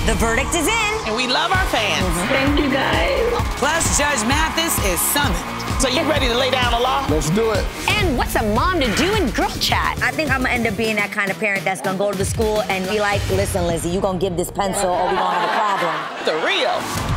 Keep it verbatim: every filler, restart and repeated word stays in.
The verdict is in. And we love our fans. Mm-hmm. Thank you, guys. Plus, Judge Mathis is summoned. So you ready to lay down the law? Let's do it. And what's a mom to do in girl chat? I think I'm gonna end up being that kind of parent that's gonna go to the school and be like, listen, Lizzie, you gonna give this pencil or we gonna have a problem. The real.